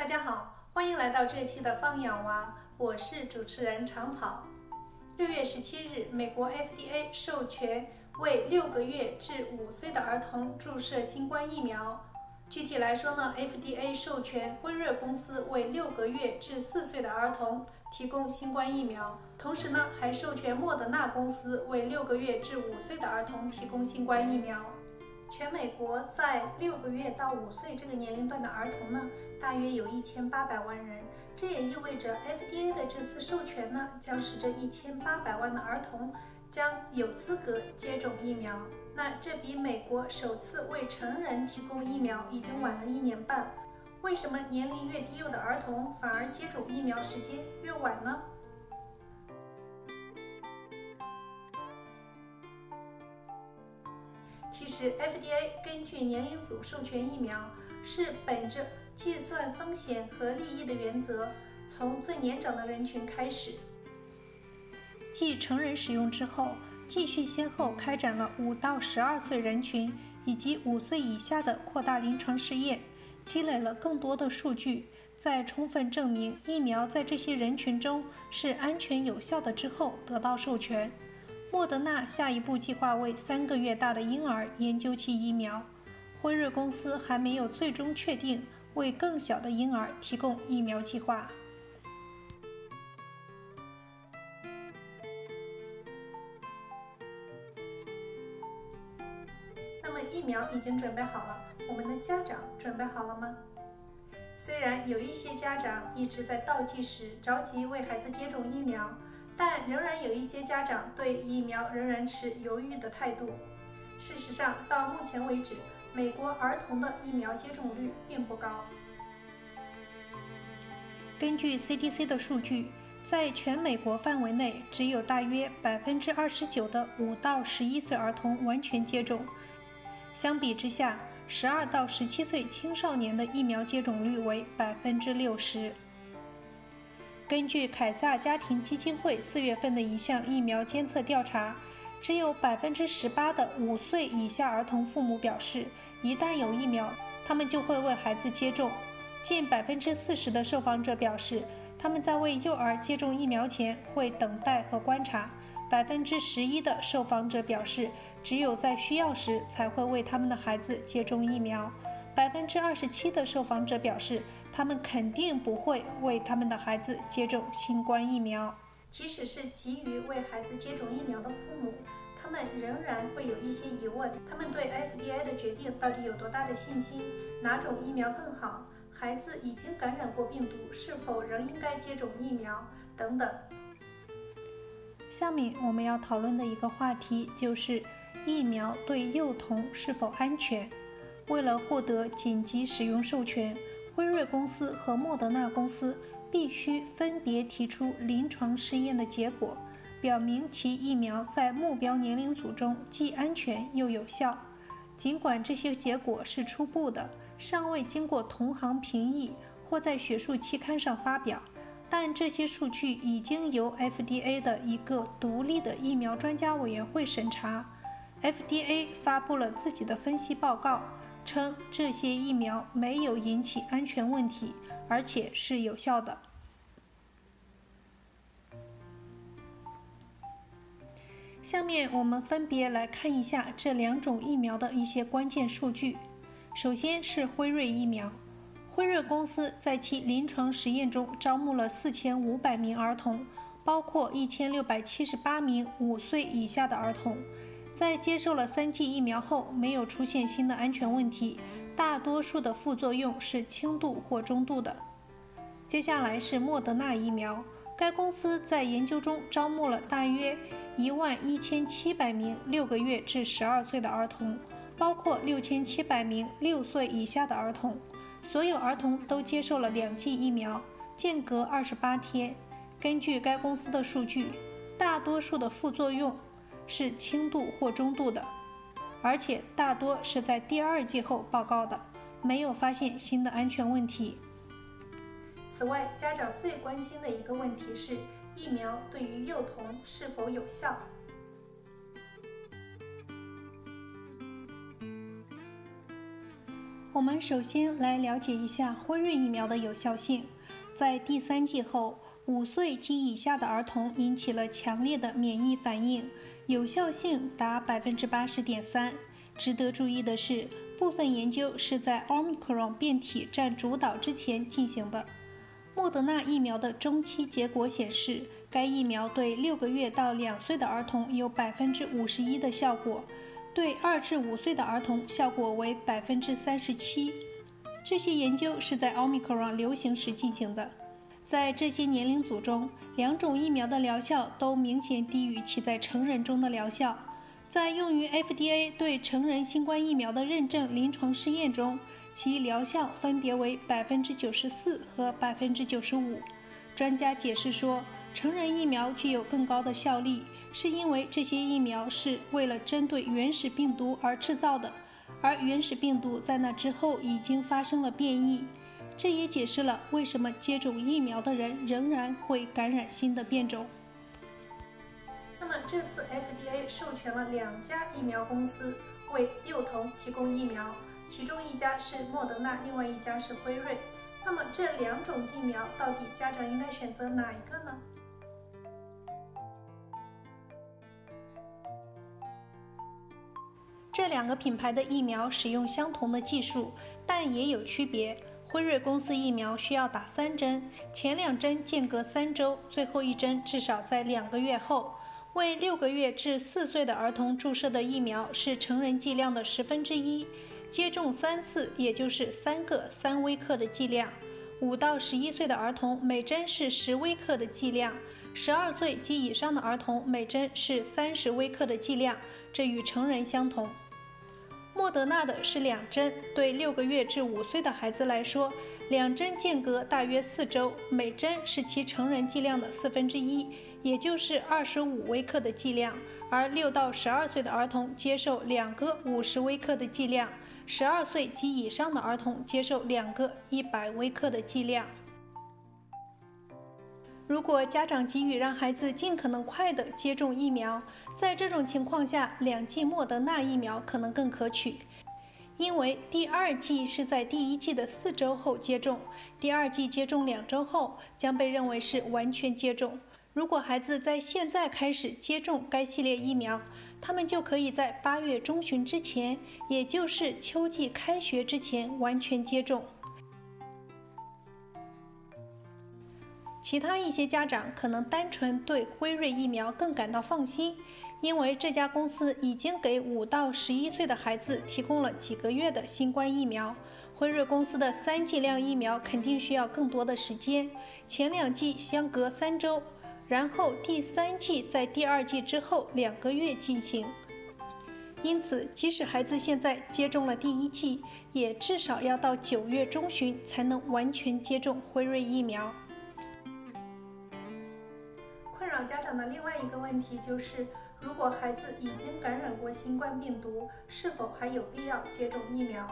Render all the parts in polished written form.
家好，欢迎来到这期的放养娃，我是主持人长草。6月17日，美国 FDA 授权为6个月至5岁的儿童注射新冠疫苗。具体来说呢 ，FDA 授权辉瑞公司为6个月至4岁的儿童提供新冠疫苗，同时呢，还授权莫德纳公司为6个月至5岁的儿童提供新冠疫苗。全美国在6个月到5岁这个年龄段的儿童呢，大约有1800万人。这也意味着 FDA 的这次授权呢，将使这1800万的儿童将有资格接种疫苗。那这比美国首次为成人提供疫苗已经晚了1年半。为什么年龄越低幼的儿童反而接种疫苗时间越晚呢？其实 FDA 根据年龄组授权疫苗，是本着计算风险和利益的原则，从最年长的人群开始，继成人使用之后，继续先后开展了5到12岁人群以及5岁以下的扩大临床试验，积累了更多的数据，在充分证明疫苗在这些人群中是安全有效的之后得到授权。莫德纳下一步计划为3个月大的婴儿研究其疫苗，辉瑞公司还没有最终确定为更小的婴儿提供疫苗计划。那么疫苗已经准备好了，我们的家长准备好了吗？虽然有一些家长一直在倒计时，着急为孩子接种疫苗，但仍然有一些家长对疫苗仍然持犹豫的态度。事实上，到目前为止，美国儿童的疫苗接种率并不高。根据 CDC 的数据，在全美国范围内，只有大约29%的5到11岁儿童完全接种。相比之下，12到17岁青少年的疫苗接种率为60%。根据凯撒家庭基金会4月份的一项疫苗监测调查，只有18%的5岁以下儿童父母表示，一旦有疫苗，他们就会为孩子接种。近40%的受访者表示，他们在为幼儿接种疫苗前会等待和观察。11%的受访者表示，只有在需要时才会为他们的孩子接种疫苗。27%的受访者表示，他们肯定不会为他们的孩子接种新冠疫苗。即使是急于为孩子接种疫苗的父母，他们仍然会有一些疑问，他们对 FDA 的决定到底有多大的信心？哪种疫苗更好？孩子已经感染过病毒，是否仍应该接种疫苗？等等。下面我们要讨论的一个话题就是疫苗对幼童是否安全。为了获得紧急使用授权，辉瑞公司和莫德纳公司必须分别提出临床试验的结果，表明其疫苗在目标年龄组中既安全又有效。尽管这些结果是初步的，尚未经过同行评议或在学术期刊上发表，但这些数据已经由 FDA 的一个独立的疫苗专家委员会审查。FDA 发布了自己的分析报告，称这些疫苗没有引起安全问题，而且是有效的。下面我们分别来看一下这2种疫苗的一些关键数据。首先是辉瑞疫苗，辉瑞公司在其临床实验中招募了4500名儿童，包括1678名5岁以下的儿童。在接受了3剂疫苗后，没有出现新的安全问题，大多数的副作用是轻度或中度的。接下来是莫德纳疫苗，该公司在研究中招募了大约11700名6个月至12岁的儿童，包括6700名6岁以下的儿童。所有儿童都接受了2剂疫苗，间隔28天。根据该公司的数据，大多数的副作用是轻度或中度的，而且大多是在第2剂后报告的，没有发现新的安全问题。此外，家长最关心的一个问题是，疫苗对于幼童是否有效？ 我们首先来了解一下辉瑞疫苗的有效性。在第3剂后，5岁及以下的儿童引起了强烈的免疫反应，有效性达 80.3%。值得注意的是，部分研究是在 Omicron 变体占主导之前进行的。莫德纳疫苗的中期结果显示，该疫苗对6个月到2岁的儿童有 51% 的效果，对2至5岁的儿童效果为 37%。这些研究是在 Omicron 流行时进行的。在这些年龄组中，2种疫苗的疗效都明显低于其在成人中的疗效。在用于 FDA 对成人新冠疫苗的认证临床试验中，其疗效分别为 94% 和 95%。专家解释说，成人疫苗具有更高的效力，是因为这些疫苗是为了针对原始病毒而制造的，而原始病毒在那之后已经发生了变异。这也解释了为什么接种疫苗的人仍然会感染新的变种。那么这次 FDA 授权了2家疫苗公司为幼童提供疫苗，其中一家是莫德纳，另外一家是辉瑞。那么这2种疫苗到底家长应该选择哪一个呢？这2个品牌的疫苗使用相同的技术，但也有区别。辉瑞公司疫苗需要打3针，前2针间隔3周，最后1针至少在2个月后。为6个月至4岁的儿童注射的疫苗是成人剂量的1/10，接种3次，也就是3个3微克的剂量。5到11岁的儿童每针是10微克的剂量，12岁及以上的儿童每针是30微克的剂量，这与成人相同。莫德纳的是2针，对6个月至5岁的孩子来说，2针间隔大约4周，每针是其成人剂量的1/4，也就是25微克的剂量，而6到12岁的儿童接受2个50微克的剂量，12岁及以上的儿童接受2个100微克的剂量。如果家长急于让孩子尽可能快地接种疫苗，在这种情况下，2剂莫德纳疫苗可能更可取，因为第2剂是在第1剂的4周后接种，第2剂接种2周后将被认为是完全接种。如果孩子在现在开始接种该系列疫苗，他们就可以在8月中旬之前，也就是秋季开学之前完全接种。其他一些家长可能单纯对辉瑞疫苗更感到放心，因为这家公司已经给5到11岁的孩子提供了几个月的新冠疫苗。辉瑞公司的3剂量疫苗肯定需要更多的时间，前2剂相隔3周，然后第3剂在第2剂之后2个月进行。因此，即使孩子现在接种了第1剂，也至少要到9月中旬才能完全接种辉瑞疫苗。困扰家长的另外一个问题就是，如果孩子已经感染过新冠病毒，是否还有必要接种疫苗？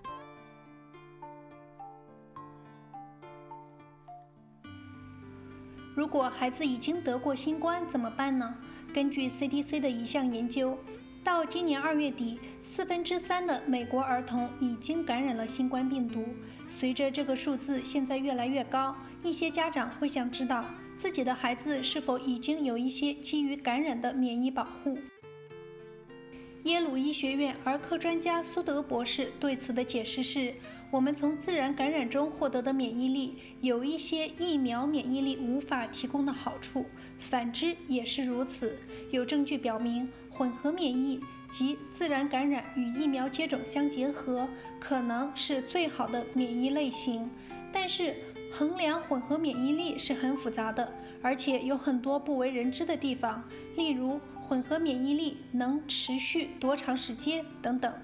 如果孩子已经得过新冠怎么办呢？根据 CDC 的一项研究，到今年2月底，3/4的美国儿童已经感染了新冠病毒。随着这个数字现在越来越高，一些家长会想知道自己的孩子是否已经有一些基于感染的免疫保护。耶鲁医学院儿科专家苏德博士对此的解释是：我们从自然感染中获得的免疫力有一些疫苗免疫力无法提供的好处，反之也是如此。有证据表明，混合免疫即自然感染与疫苗接种相结合，可能是最好的免疫类型。但是，衡量混合免疫力是很复杂的，而且有很多不为人知的地方，例如混合免疫力能持续多长时间等等。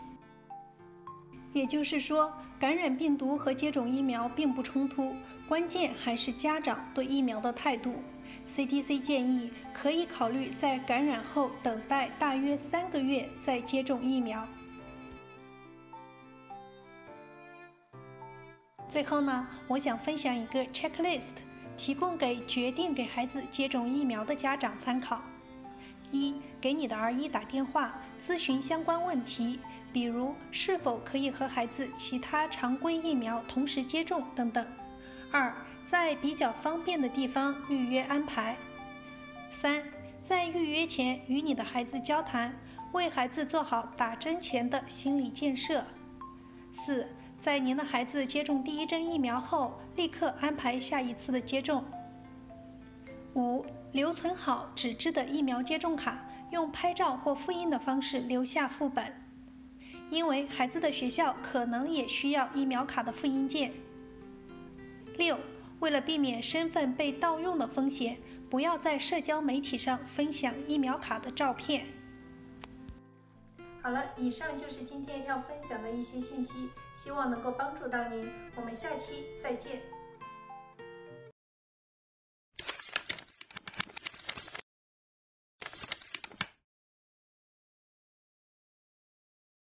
也就是说，感染病毒和接种疫苗并不冲突，关键还是家长对疫苗的态度。CDC 建议可以考虑在感染后等待大约3个月再接种疫苗。最后呢，我想分享一个 checklist， 提供给决定给孩子接种疫苗的家长参考。1. 给你的儿医打电话，咨询相关问题， 比如是否可以和孩子其他常规疫苗同时接种等等。2. 在比较方便的地方预约安排。3. 在预约前与你的孩子交谈，为孩子做好打针前的心理建设。4. 在您的孩子接种第1针疫苗后，立刻安排下一次的接种。5. 留存好纸质的疫苗接种卡，用拍照或复印的方式留下副本，因为孩子的学校可能也需要疫苗卡的复印件。6. 为了避免身份被盗用的风险，不要在社交媒体上分享疫苗卡的照片。好了，以上就是今天要分享的一些信息，希望能够帮助到您。我们下期再见。